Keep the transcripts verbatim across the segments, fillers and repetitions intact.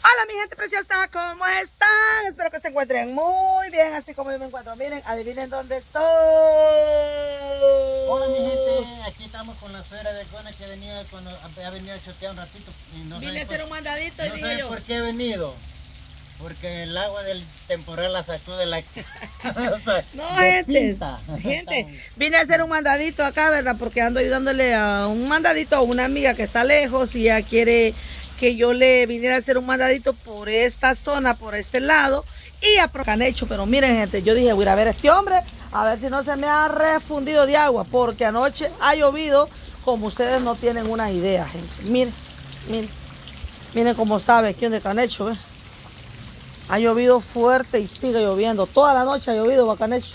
Hola mi gente preciosa, ¿cómo están? Espero que se encuentren muy bien, así como yo me encuentro. Miren, adivinen dónde estoy. Hola mi gente, aquí estamos con la suegra de Cona que venía cuando ha venido a chotear un ratito. Y no Vine a hacer un mandadito y no dije sé yo. por qué he venido. Porque el agua del temporal la sacó de la casa. No, de gente, pinta. gente, vine a hacer un mandadito acá, ¿verdad? Porque ando ayudándole a un mandadito a una amiga que está lejos y ella quiere que yo le viniera a hacer un mandadito por esta zona, por este lado, y a Canecho. Pero miren, gente, yo dije, voy a ir a ver a este hombre, a ver si no se me ha refundido de agua, porque anoche ha llovido, como ustedes no tienen una idea, gente. Miren, miren, miren cómo está Bequión de Canecho, ¿ves? Ha llovido fuerte y sigue lloviendo. Toda la noche ha llovido, Bacanecho.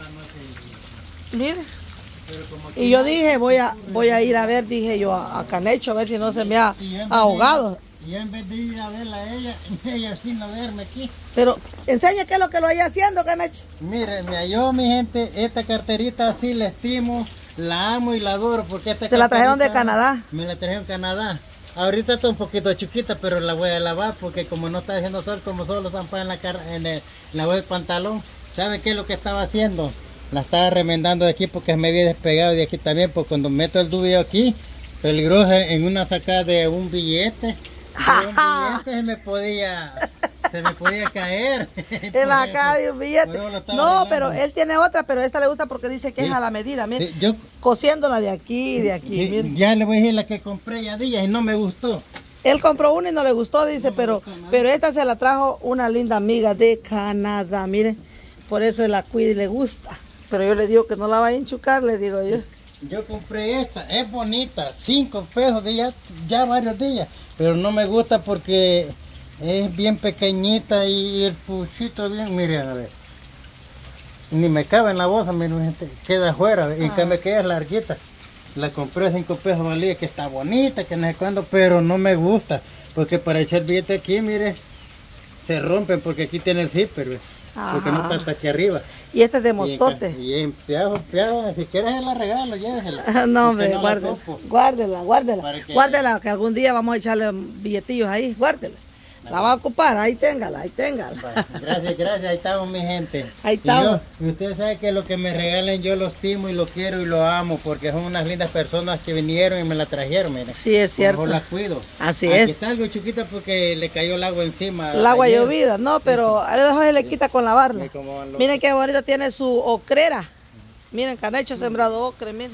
Miren. Y yo dije, voy a voy a ir a ver, dije yo, a, a Canecho, a ver si no se me ha ahogado. Y en vez de ir a verla a ella, ella sin verme aquí. Pero enseña qué es lo que lo vaya haciendo, Canecho. Miren, me halló mi gente, esta carterita así la estimo, la amo y la adoro porque esta Se la trajeron de Canadá. Me la trajeron de Canadá. Ahorita está un poquito chiquita, pero la voy a lavar porque como no está haciendo sol, como solo zampa en la cara, en, el, en la hueá del pantalón. ¿Sabe qué es lo que estaba haciendo? La estaba remendando de aquí porque me había despegado de aquí también, porque cuando meto el dubio aquí, peligroso en una sacada de un billete, de un billete se me podía, se me podía caer. En la sacada de un billete. No, arreglando. Pero él tiene otra, pero esta le gusta porque dice que sí. Es a la medida, mire. Sí, yo cosiéndola de aquí y de aquí. Sí, ya le voy a decir la que compré ya días y no me gustó. Él compró una y no le gustó, dice, no pero, pero esta se la trajo una linda amiga de Canadá, miren. Por eso él la cuida y le gusta. Pero yo le digo que no la vaya a enchucar, le digo yo. Yo compré esta, es bonita, cinco pesos de ya, ya varios días. Pero no me gusta porque es bien pequeñita y el puchito bien, miren a ver. Ni me cabe en la bolsa, miren, gente, queda afuera. Y ah. que me queda larguita. La compré cinco pesos valía, que está bonita, que no sé cuándo, pero no me gusta. Porque para echar billete aquí, mire, se rompen porque aquí tiene el zipper, ¿ves? Porque no está hasta aquí arriba. Y este es de mozote. Y en piajo, piajo, si quieres se la regalo, llévesela. No, hombre, no guárdela, guárdela, guárdela. Que... Guárdela, que algún día vamos a echarle billetillos ahí, guárdela. La va a ocupar, ahí téngala, ahí téngala. Gracias, gracias, ahí estamos mi gente. Ahí estamos. Y, y ustedes saben que lo que me regalen yo lo estimo y lo quiero y lo amo porque son unas lindas personas que vinieron y me la trajeron, miren. Sí, es cierto. Por favor, la cuido. Así Aquí es. está algo chiquita porque le cayó el agua encima. El agua ayer. Llovida, no, pero a él se le quita con lavarla. Lo... Miren qué bonito tiene su ocrera. Miren, Canecho sembrado ocre, miren.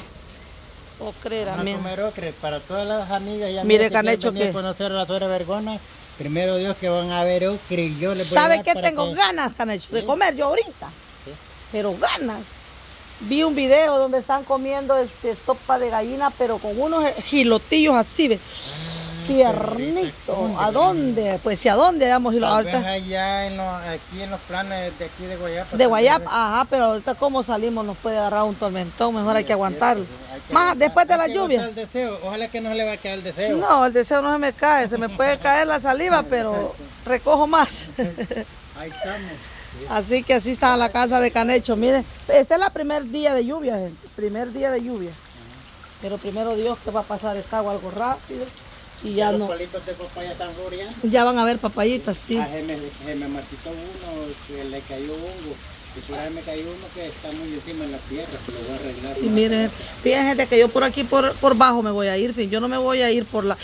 Ocrera, Vamos miren. A comer ocre para todas las amigas y amigas mire, que Canecho, quieren venir a conocer a la suegra Vergona. Primero Dios que van a ver ocre, yo les voy ¿Sabe a qué tengo que... ganas, Canecho? De ¿sí? comer yo ahorita. ¿Sí? Pero ganas. Vi un video donde están comiendo este sopa de gallina, pero con unos gilotillos así, ¿ves? Ah, tiernito. ¿A dónde? Pues si a dónde vamos a ir ahorita. Allá en los, aquí en los planes de aquí de Guayapa. De Guayapa, ajá, pero ahorita como salimos nos puede agarrar un tormentón, mejor sí, hay que aguantarlo. Hay que, Más después de la lluvia. El deseo. Ojalá que no se le va a caer el deseo. No, el deseo no se me cae, se me puede caer la saliva, pero recojo más. Ahí estamos. Así que así está la casa de Canecho. Miren, este es el primer día de lluvia, gente. Primer día de lluvia. Pero primero Dios que va a pasar esta agua algo rápido. Y ya los no. palitos de papaya están floreando. Ya van a ver papayitas, sí. Ah, se me, se me marchitó uno, que le cayó hongo. Y por ahí me cayó uno que está muy encima en la tierra, que lo voy a arreglar. Y miren, fíjense que yo por aquí, por, por bajo me voy a ir, fin. Yo no me voy a ir por la...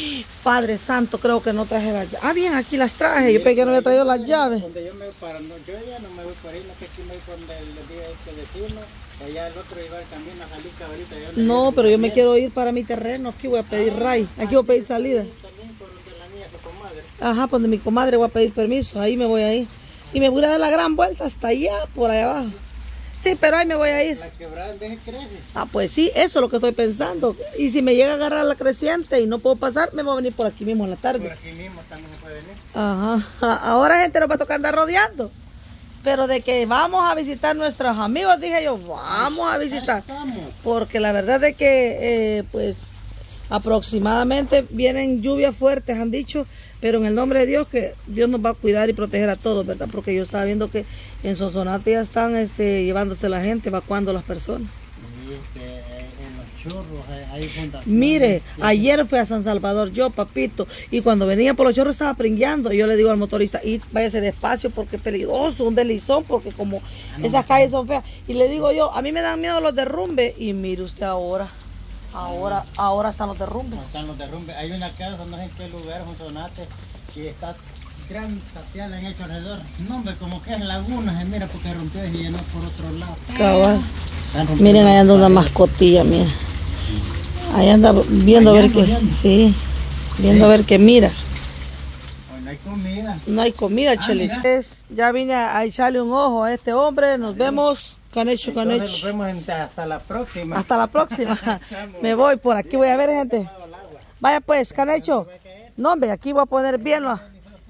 Padre Santo, creo que no traje las llaves. Ah, bien, aquí las traje. Yo pensé que no había traído las llaves. Donde yo, me, para, no, yo ya no me voy por ahí, no que aquí me voy por donde el día este vecino. Allá el otro iba el camino a salir cabrita. No, pero yo me quiero ir para mi terreno. Aquí voy a pedir ah, ray. Aquí voy a pedir salida. También por donde la mía, su comadre. Ajá, por donde mi comadre voy a pedir permiso. Ahí me voy a ir. Y me voy a dar la gran vuelta hasta allá, por allá abajo. Sí, pero ahí me voy a ir. La quebrada en vez de crece. Ah, pues sí, eso es lo que estoy pensando. Y si me llega a agarrar la creciente y no puedo pasar, me voy a venir por aquí mismo en la tarde. Por aquí mismo también se puede venir. Ajá. Ahora gente nos va a tocar andar rodeando. Pero de que vamos a visitar nuestros amigos, dije yo, vamos a visitar. Porque la verdad es que, eh, pues, aproximadamente vienen lluvias fuertes, han dicho, pero en el nombre de Dios, que Dios nos va a cuidar y proteger a todos, ¿verdad? Porque yo estaba viendo que en Sonsonate ya están este, llevándose la gente, evacuando a las personas. Sí, este, en los chorros, ahí juntas. Mire, ayer fui a San Salvador yo, papito, y cuando venía por los chorros estaba pringueando. Y yo le digo al motorista, y váyase despacio porque es peligroso, un deslizón, porque como ah, no, esas calles son feas. Y le digo yo, a mí me dan miedo los derrumbes. Y mire usted ahora, ahora, ah, ahora están los derrumbes. Están los derrumbes. Hay una casa, no sé en qué lugar, un sonate, que está gran tapial han hecho alrededor. No, hombre, como que es laguna, se mira porque rompió y llenó por otro lado. Cabal. Miren, ahí anda una mascotilla, miren. Ahí anda viendo a ver qué. Sí, viendo a ver qué mira. Hoy no hay comida. No hay comida, ah, Cheli. Ya vine a echarle un ojo a este hombre. Nos vemos. Canecho, canecho. Nos vemos hasta la próxima. Hasta la próxima. Me voy por aquí, voy a ver, gente. Vaya pues, Canecho. No, hombre, aquí voy a poner bien lo...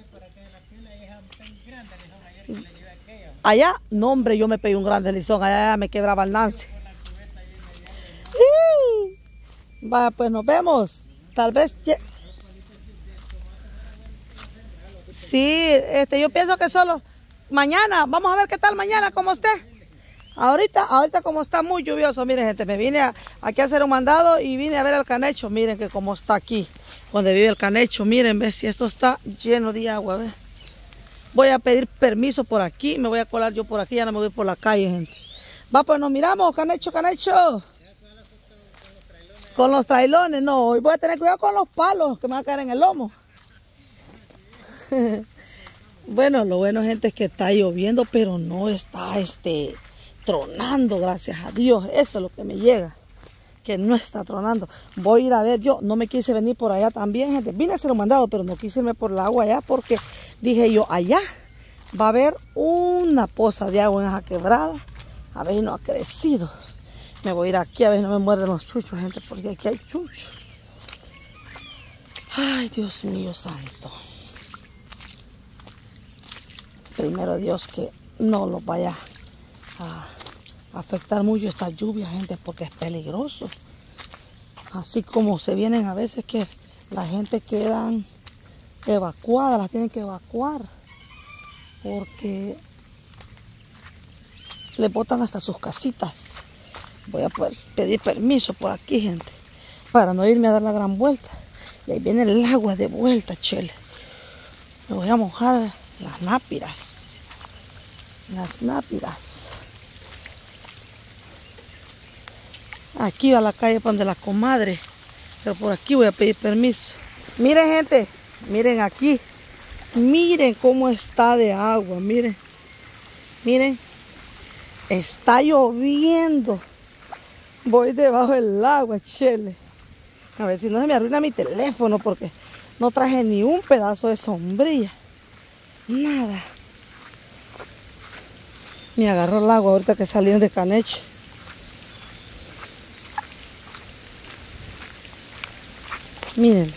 Allá, no hombre, yo me pegué un gran deslizón, allá me quebraba el Nancy. Vaya, pues nos vemos. Tal vez... Sí, este, yo pienso que solo mañana, vamos a ver qué tal mañana, cómo esté. Ahorita, ahorita como está muy lluvioso, miren gente, me vine a, aquí a hacer un mandado y vine a ver el Canecho. Miren que como está aquí, donde vive el Canecho, miren, ve si esto está lleno de agua, ve. Voy a pedir permiso por aquí, me voy a colar yo por aquí, ya no me voy por la calle, gente. Va, pues nos miramos, Canecho, Canecho. Con los trailones, no, hoy voy a tener cuidado con los palos que me van a caer en el lomo. Bueno, lo bueno, gente, es que está lloviendo, pero no está este tronando, gracias a Dios. Eso es lo que me llega, que no está tronando. Voy a ir a ver, yo no me quise venir por allá también, gente. Vine a hacer un mandado, pero no quise irme por el agua allá porque dije yo, allá va a haber una poza de agua en esa quebrada. A ver si no ha crecido. Me voy a ir aquí a ver si no me muerden los chuchos, gente, porque aquí hay chuchos. Ay, Dios mío santo. Primero Dios que no los vaya a afectar mucho esta lluvia, gente, porque es peligroso. Así como se vienen a veces que la gente quedan evacuada, las tienen que evacuar porque le botan hasta sus casitas. Voy a poder pedir permiso por aquí, gente, para no irme a dar la gran vuelta. Y ahí viene el agua de vuelta, chele. Me voy a mojar las nápiras. Las nápiras. Aquí a la calle donde la comadre. Pero por aquí voy a pedir permiso. Miren, gente. Miren aquí. Miren cómo está de agua. Miren. Miren. Está lloviendo. Voy debajo del agua, chele. A ver si no se me arruina mi teléfono porque no traje ni un pedazo de sombrilla. Nada. Me agarró el agua ahorita que salieron de Canecho. Mírenme.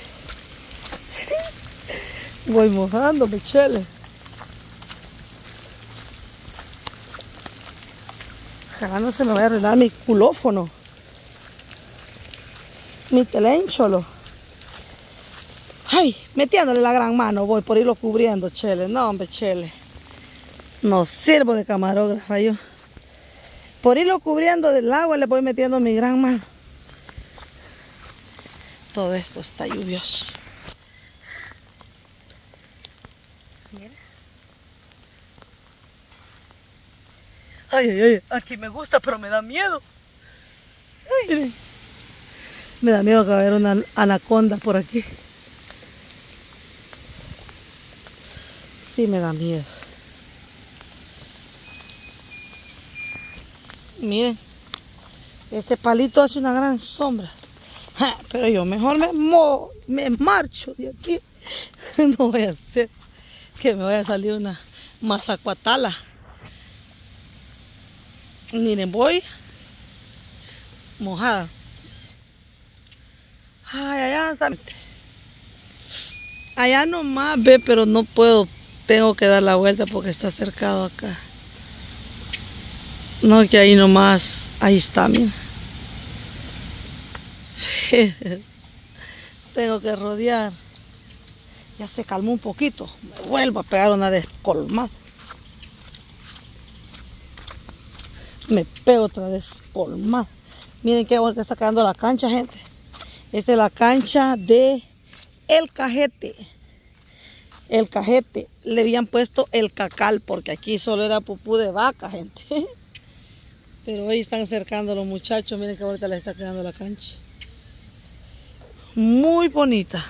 Voy mojándome, chele. Ojalá no se me vaya a arruinar mi culófono. Mi teléncholo. Ay, metiéndole la gran mano voy por irlo cubriendo, chele. No, hombre, chele. No sirvo de camarógrafa yo. Por irlo cubriendo del agua le voy metiendo mi gran mano. Todo esto está lluvioso. Mira. Ay, ay, ay. Aquí me gusta, pero me da miedo. Ay, miren. Me da miedo que va a haber una anaconda por aquí. Sí, me da miedo. Miren, este palito hace una gran sombra. Ja, pero yo mejor me, mo me marcho de aquí. No voy a hacer que me vaya a salir una mazacuatala. Miren, voy mojada. Ay, allá está. Allá nomás ve, pero no puedo. Tengo que dar la vuelta porque está cercado acá. No, que ahí nomás, ahí está, mira. Tengo que rodear. Ya se calmó un poquito. Me vuelvo a pegar una descolmada. Me pego otra descolmada. Miren qué bueno que está quedando la cancha, gente. Esta es la cancha de El Cajete. El Cajete. Le habían puesto El Cacal porque aquí solo era pupú de vaca, gente. Pero hoy están cercando los muchachos. Miren qué bonita le está quedando la cancha. Muy bonita.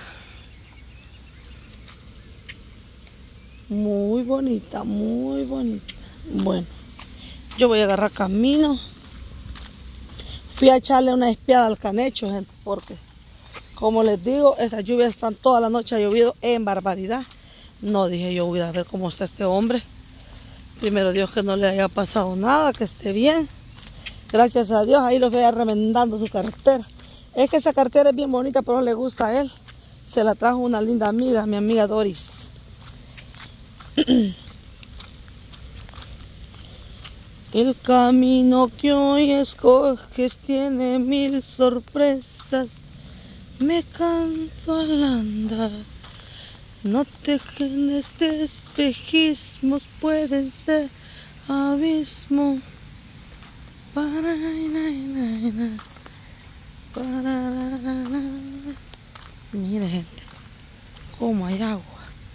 Muy bonita, muy bonita. Bueno, yo voy a agarrar camino. Fui a echarle una espiada al canecho, gente, porque como les digo, esas lluvias están toda la noche, ha llovido en barbaridad. No, dije yo, voy a ver cómo está este hombre. Primero Dios que no le haya pasado nada, que esté bien. Gracias a Dios, ahí lo voy a remendando su cartera. Es que esa cartera es bien bonita, pero no le gusta a él. Se la trajo una linda amiga, mi amiga Doris. El camino que hoy escoges tiene mil sorpresas. Me canto al andar. No te quedes de espejismos, pueden ser abismo. Mire, gente, cómo hay agua.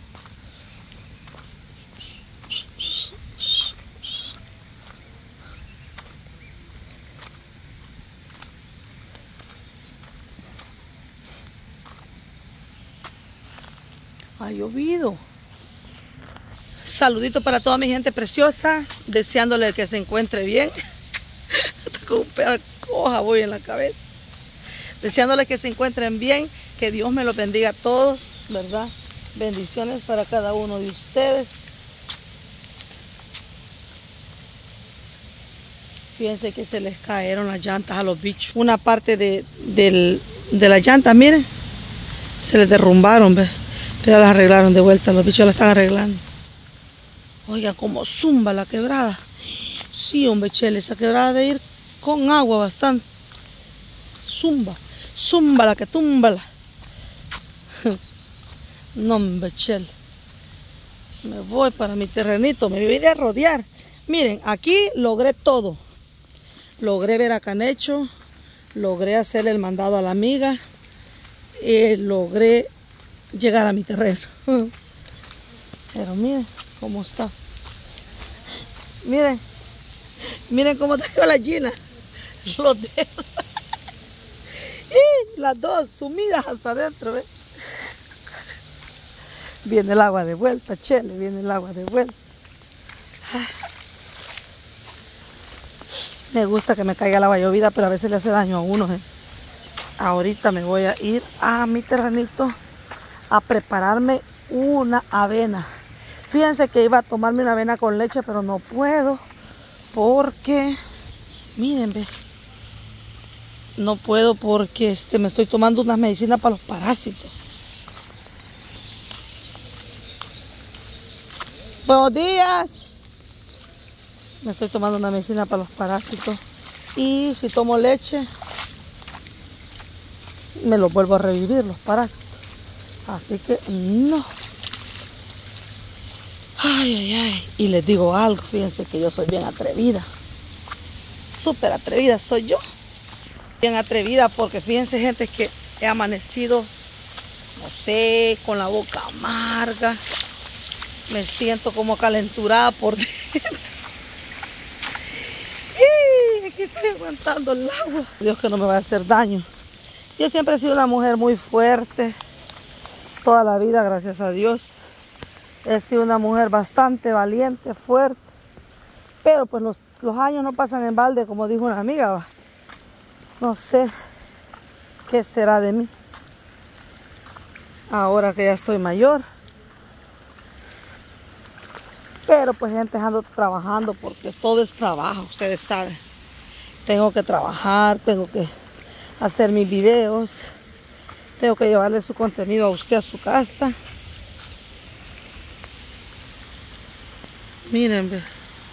Ha llovido. Saludito para toda mi gente preciosa, deseándole que se encuentre bien. Con un pedazo de hoja voy en la cabeza. Deseándole que se encuentren bien, que Dios me los bendiga a todos, ¿verdad? Bendiciones para cada uno de ustedes. Fíjense que se les cayeron las llantas a los bichos. Una parte de, del, de la llanta, miren, se les derrumbaron, ¿ves? Pero las arreglaron de vuelta, los bichos la están arreglando. Oiga, como zumba la quebrada. Sí, hombre, chele, esa quebrada de ir con agua bastante. Zumba, zumba la que túmbala. No, hombre, chele. Me voy para mi terrenito, me vine a rodear. Miren, aquí logré todo. Logré ver a Canecho, logré hacerle el mandado a la amiga, eh, logré llegar a mi terreno. Pero miren cómo está. Miren, miren cómo traigo la gallina, los dedos. Y las dos sumidas hasta adentro, ¿ves? Viene el agua de vuelta, chele, viene el agua de vuelta. Me gusta que me caiga el agua llovida, pero a veces le hace daño a uno, ¿eh? Ahorita me voy a ir a mi terrenito a prepararme una avena. Fíjense que iba a tomarme una avena con leche, pero no puedo porque, miren, ve, no puedo porque este, me estoy tomando unas medicinas para los parásitos. Buenos días. Me estoy tomando una medicina para los parásitos y si tomo leche me los vuelvo a revivir los parásitos. Así que no. Ay, ay, ay. Y les digo algo, fíjense que yo soy bien atrevida. Súper atrevida soy yo. Bien atrevida porque fíjense, gente, que he amanecido, no sé, con la boca amarga. Me siento como calenturada por dentro. Y aquí estoy aguantando el agua. Dios que no me va a hacer daño. Yo siempre he sido una mujer muy fuerte. Toda la vida, gracias a Dios. He sido una mujer bastante valiente, fuerte. Pero pues los, los años no pasan en balde, como dijo una amiga. ¿Va? No sé qué será de mí. Ahora que ya estoy mayor. Pero pues gente, ando trabajando porque todo es trabajo, ustedes saben. Tengo que trabajar, tengo que hacer mis videos. Tengo que llevarle su contenido a usted a su casa. Miren, ve.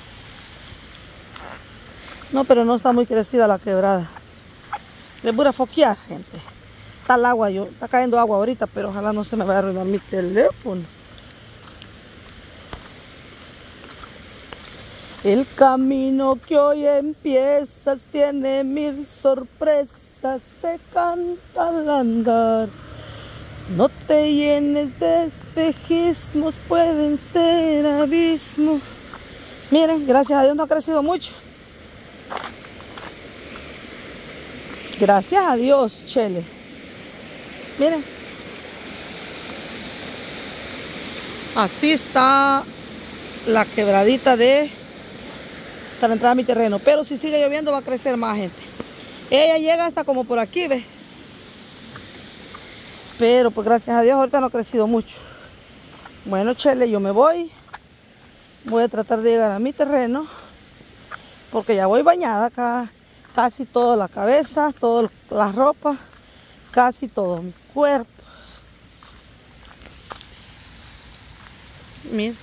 No, pero no está muy crecida la quebrada. Les voy a foquear, gente. Está el agua, yo, está cayendo agua ahorita, pero ojalá no se me vaya a arruinar mi teléfono. El camino que hoy empiezas tiene mil sorpresas, se canta al andar. No te llenes de espejismos, pueden ser abismos. Miren, gracias a Dios no ha crecido mucho. Gracias a Dios, Chele. Miren. Así está la quebradita de para entrar a mi terreno. Pero si sigue lloviendo va a crecer más, gente. Ella llega hasta como por aquí, ¿ve? Pero pues gracias a Dios ahorita no ha crecido mucho. Bueno, Chele, yo me voy. Voy a tratar de llegar a mi terreno. Porque ya voy bañada acá. Casi toda la cabeza, toda la ropa. Casi todo mi cuerpo. Miren.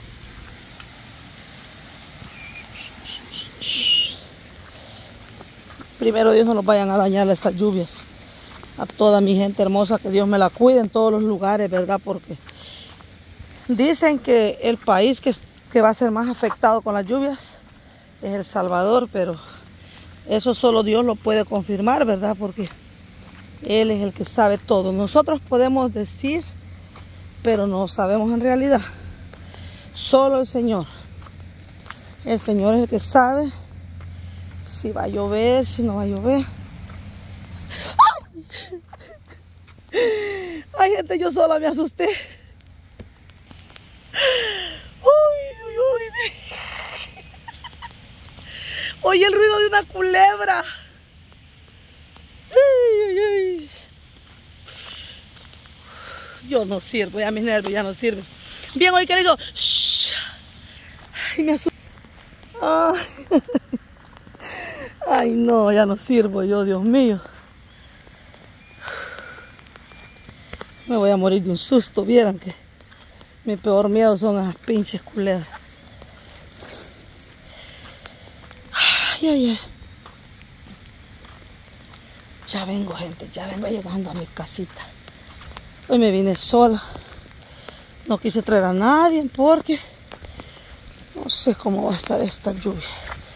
Primero Dios no nos vayan a dañar estas lluvias. A toda mi gente hermosa, que Dios me la cuide en todos los lugares, ¿verdad? Porque dicen que el país que, que va a ser más afectado con las lluvias es El Salvador, pero eso solo Dios lo puede confirmar, ¿verdad? Porque Él es el que sabe todo. Nosotros podemos decir, pero no sabemos en realidad. Solo el Señor. El Señor es el que sabe si va a llover, si no va a llover. ¡Ay! Ay, gente, yo sola me asusté. Uy, uy, uy. Oye el ruido de una culebra. Ay, ay, ay. Yo no sirvo, ya mis nervios ya no sirven. Bien, oye, querido. Ay, me asusté. Ay. Ay, no, ya no sirvo yo, Dios mío. Me voy a morir de un susto. Vieran que mi peor miedo son esas pinches culebras. Ay, ay, ay. Ya vengo, gente, ya vengo llegando a mi casita. Hoy me vine sola. No quise traer a nadie porque no sé cómo va a estar esta lluvia.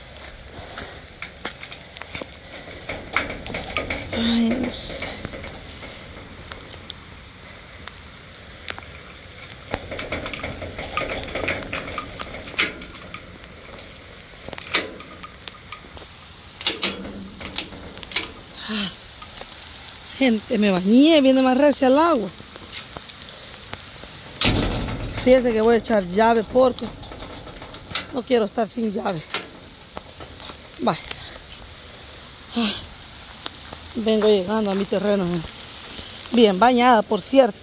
Ay, no sé. Ay, gente, me bañé, viene más recia el agua. Fíjense que voy a echar llave porque no quiero estar sin llave. Vaya. Ay. Vengo llegando a mi terreno. Bien bañada, por cierto.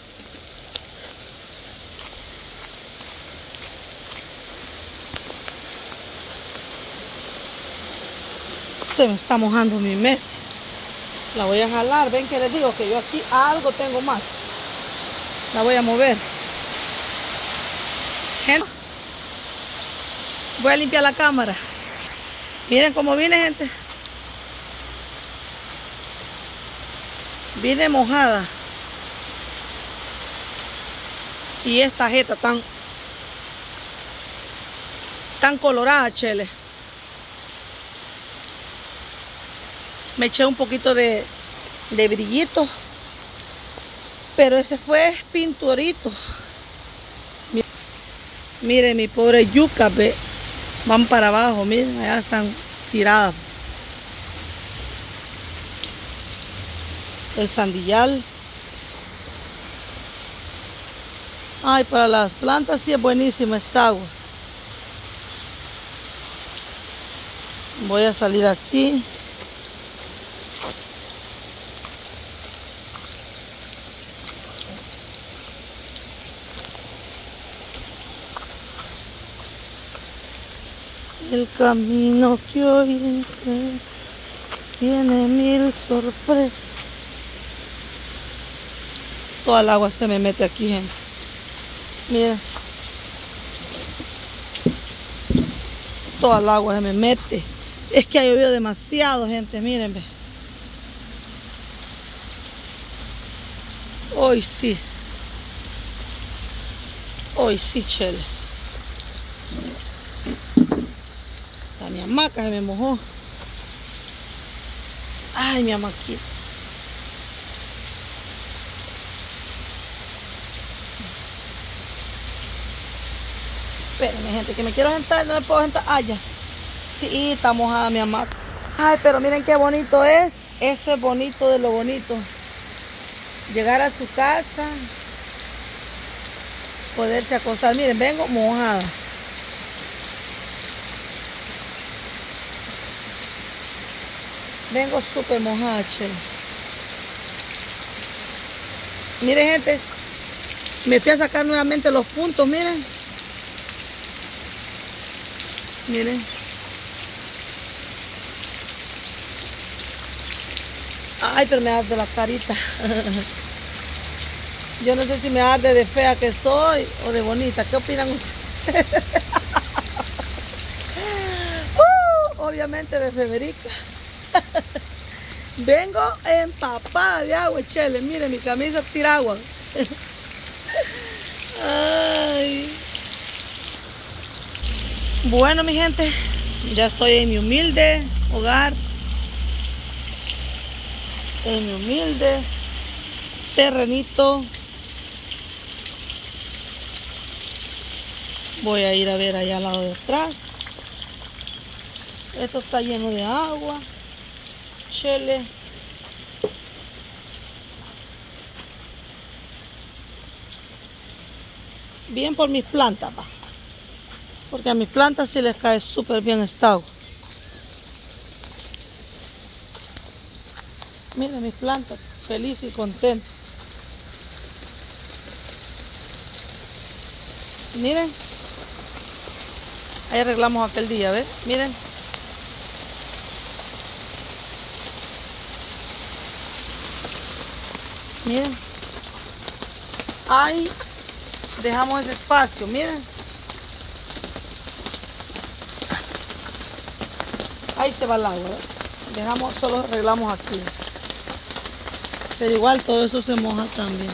Se me está mojando mi mesa. La voy a jalar. Ven que les digo que yo aquí algo tengo más. La voy a mover. Gente, voy a limpiar la cámara. Miren cómo viene, gente. Viene mojada. Y esta jeta tan tan colorada, Chele. Me eché un poquito de, de brillito. Pero ese fue pinturito. Miren mi pobre yuca, ve, van para abajo, miren, allá están tiradas. El sandillal. Ay, para las plantas sí es buenísima esta agua. Voy a salir aquí. El camino que hoy empieza tiene mil sorpresas. Toda el agua se me mete aquí, gente. Miren. Toda el agua se me mete. Es que ha llovido demasiado, gente. Miren, ve. Hoy sí. Hoy sí, Chele. Hasta mi hamaca se me mojó. Ay, mi hamaquita. Espérenme, gente, que me quiero sentar, no me puedo sentar. Ah, ya. Sí, está mojada mi hamaca. Ay, pero miren qué bonito es. Esto es bonito de lo bonito. Llegar a su casa, poderse acostar. Miren, vengo mojada. Vengo súper mojada, chela. Miren, gente, me fui a sacar nuevamente los puntos, miren. Miren. Ay, pero me arde la carita. Yo no sé si me arde de fea que soy o de bonita. ¿Qué opinan ustedes? uh, obviamente de feberica. Vengo empapada de agua, chele. Miren, mi camisa tira agua. Ay. Bueno, mi gente, ya estoy en mi humilde hogar. En mi humilde terrenito. Voy a ir a ver allá al lado de atrás. Esto está lleno de agua. Chele. Bien por mis plantas, va. Porque a mis plantas sí les cae súper bien esta agua. Miren mis plantas, feliz y contenta. Miren. Ahí arreglamos aquel día, ¿ves? Miren. Miren. Ahí dejamos ese espacio, miren. Ahí se va el agua, ¿eh? Dejamos, solo arreglamos aquí. Pero igual todo eso se moja también.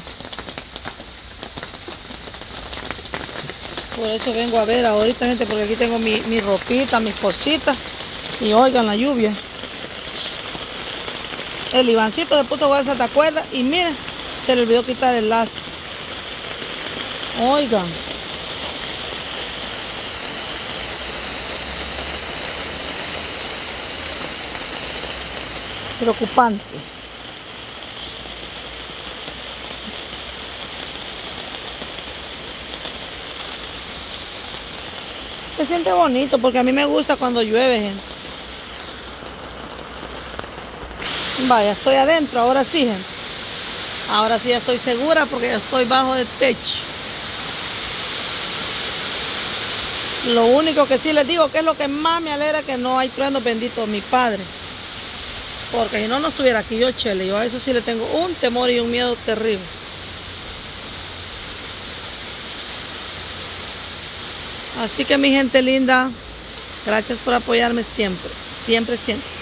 Por eso vengo a ver ahorita, gente, porque aquí tengo mi, mi ropita, mis cositas. Y oigan la lluvia. El Ivancito se puso bolsa de cuerda y miren, se le olvidó quitar el lazo. Oigan. Preocupante. Se siente bonito porque a mí me gusta cuando llueve, gente. Vaya, estoy adentro, ahora sí, gente. Ahora sí ya estoy segura porque ya estoy bajo del techo. Lo único que sí les digo que es lo que más me alegra, que no hay trueno, bendito mi padre. Porque si no, no estuviera aquí yo, chele. Yo a eso sí le tengo un temor y un miedo terrible. Así que mi gente linda, gracias por apoyarme siempre, siempre, siempre.